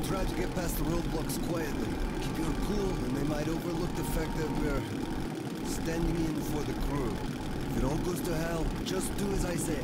try to get past the roadblocks quietly. Keep your cool, and they might overlook the fact that we're standing in for the crew. If it all goes to hell, just do as I say.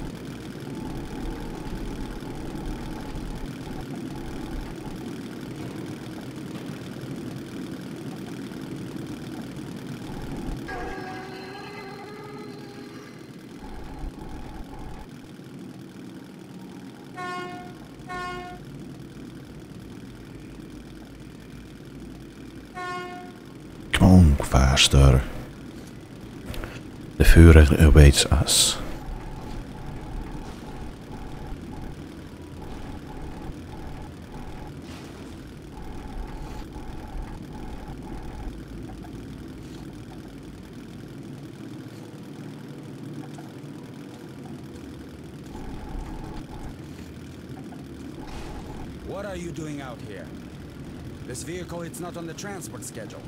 Come on, faster. The Führer awaits us. What are you doing out here? This vehicle, it's not on the transport schedule.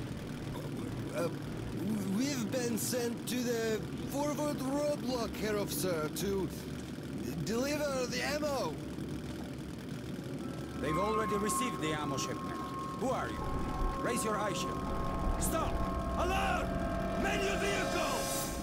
We've been sent to the forward roadblock, Herr Officer, to deliver the ammo. They've already received the ammo shipment. Who are you? Raise your eye shield. Stop! Alert! Menu vehicles!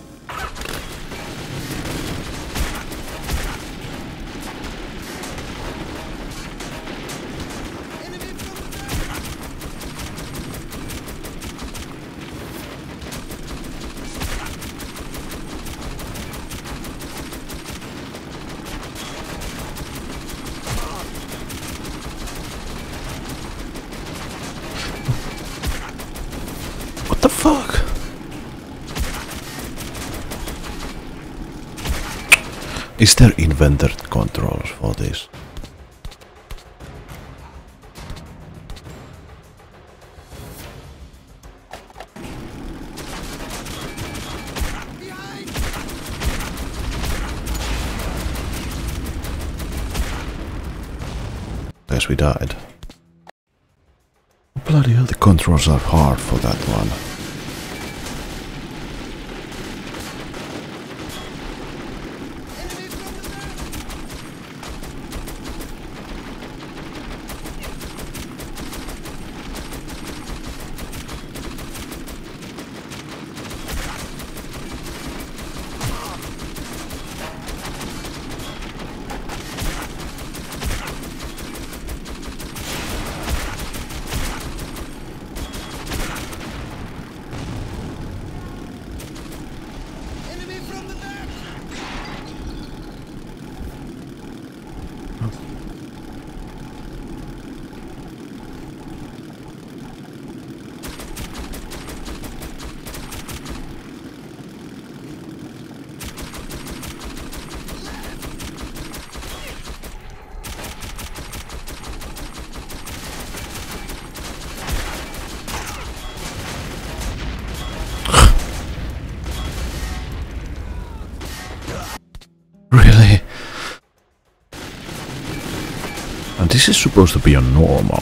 What the fuck? Is there invented controls for this? Guess we died. Bloody hell, the controls are hard for that one. Really? And this is supposed to be a normal.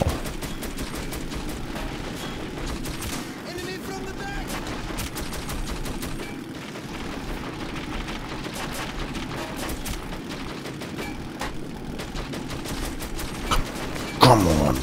Come on.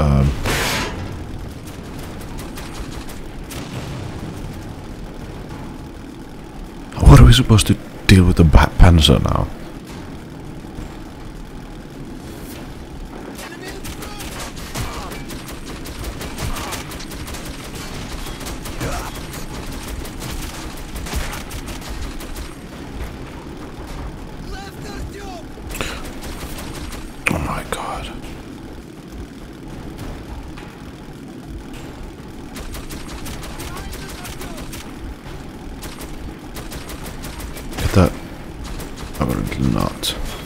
What are we supposed to deal with the Panzer now? Oh my god. Get that. Apparently not.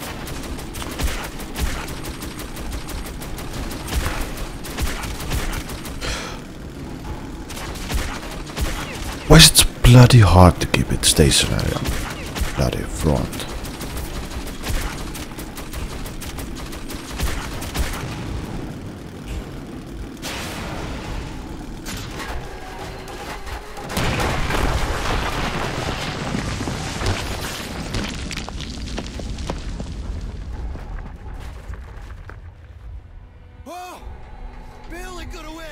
Why is it so bloody hard to keep it stationary on the bloody front? Oh! Barely got away!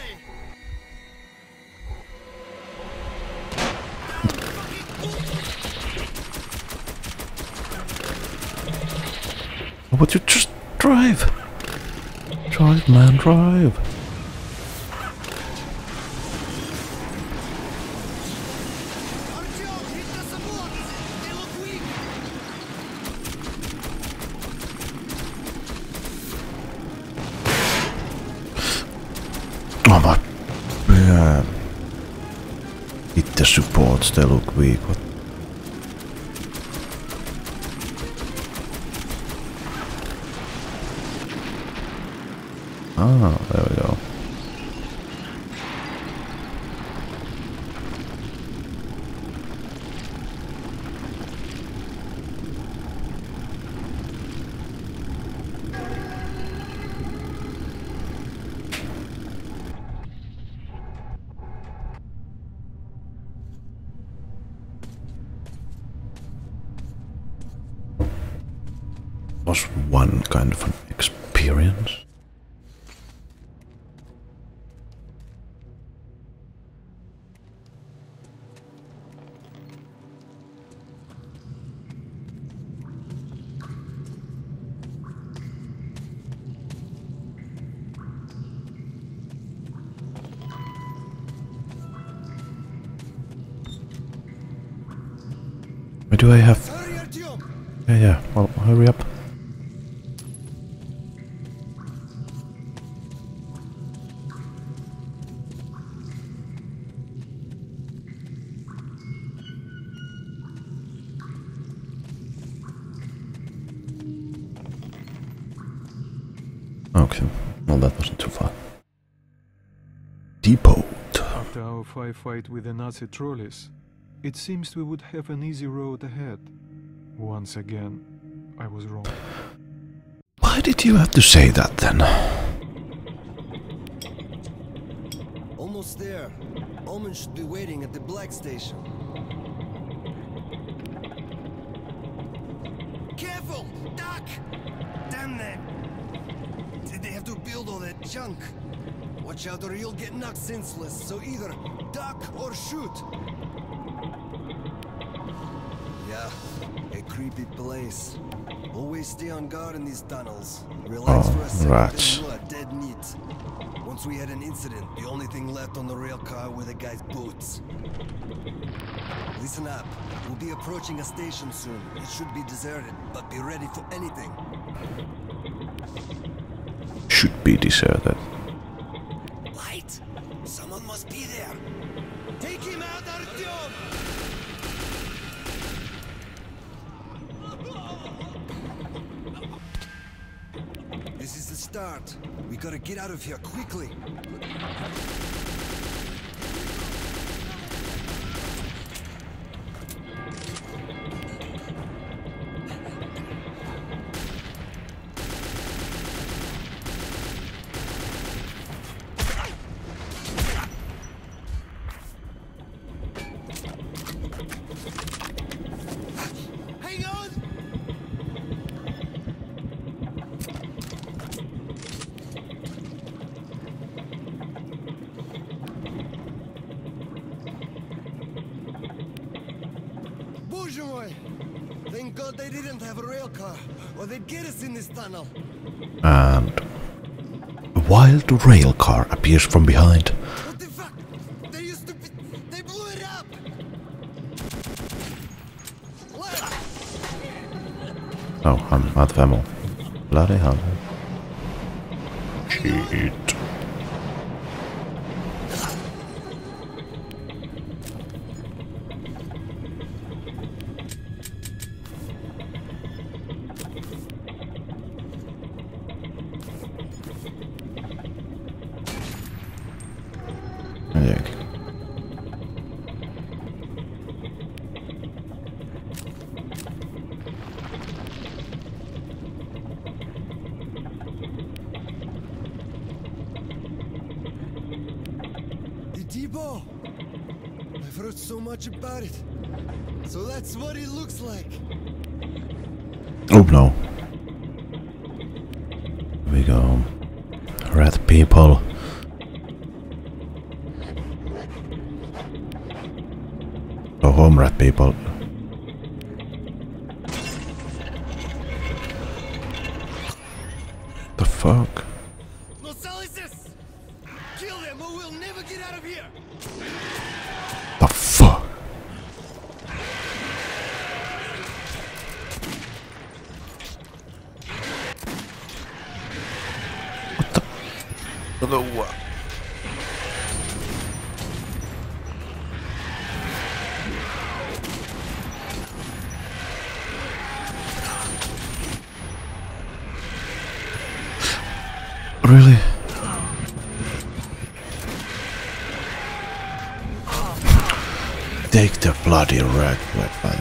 But you just drive. Drive, man, drive. Artyom, hit the supports! They look weak! Oh my. Yeah. Hit the supports, they look weak. What? Ah, there we go. Was one kind of an experience. Where do I have? Hurry, Artyom! Yeah, well, hurry up. Okay, well that wasn't too far. Depot. After our firefight with the Nazi trolleys, it seems we would have an easy road ahead. Once again, I was wrong. Why did you have to say that then? Almost there. Omen should be waiting at the Black Station. Careful! Duck! Damn them! Did they have to build all that junk? Watch out or you'll get knocked senseless, so either duck or shoot! Yeah, a creepy place. Always stay on guard in these tunnels. Relax for a second rats. and you are dead meat. Once we had an incident, the only thing left on the rail car were the guy's boots. Listen up. We'll be approaching a station soon. It should be deserted, but be ready for anything. Should be deserted. Light! Someone must be there. Take him out, Artyom! This is the start. We gotta get out of here quickly. Hang on! Thank God they didn't have a rail car, or they'd get us in this tunnel. And a wild rail car appears from behind. What the fuck? They used to be... They blew it up! What? Oh, I'm out of ammo. Bloody hell. Shit. Kijk. The depot! I've heard so much about it. So that's what it looks like. Oh no. Here we go. Red people. Go home, red people. The fuck? Nosalisis! Kill them or we'll never get out of here! The fuck? What the? What? Really? Take the bloody red weapon.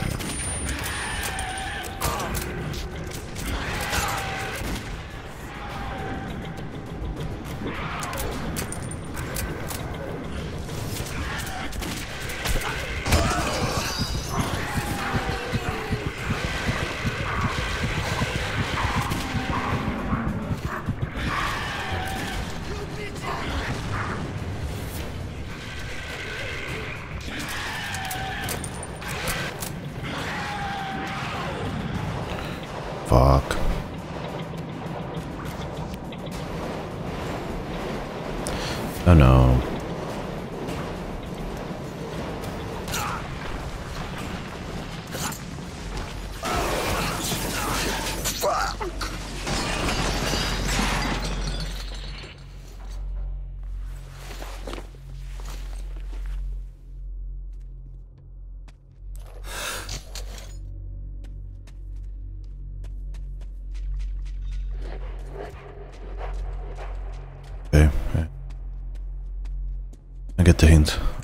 Fuck. Oh no. Okay. I get the hint.